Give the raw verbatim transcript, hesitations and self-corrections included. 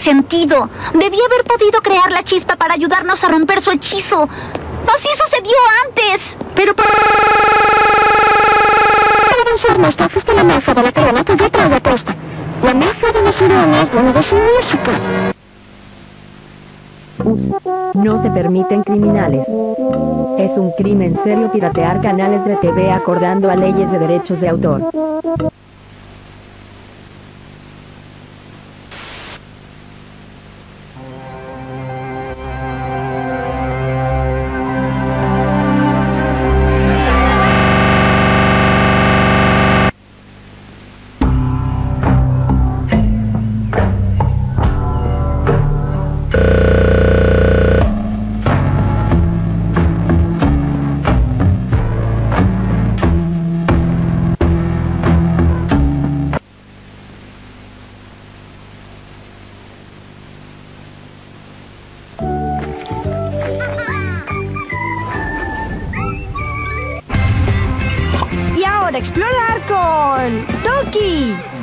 sentido. Debí haber podido crear la chispa para ayudarnos a romper su hechizo. ¡Así sucedió antes! Pero para avanzar más lejos de la mesa de la corona que yo traigo puesta. La mesa de los iranes donde su música. No se permiten criminales. Es un crimen serio piratear canales de T V acordando a leyes de derechos de autor. Explorar con Toki.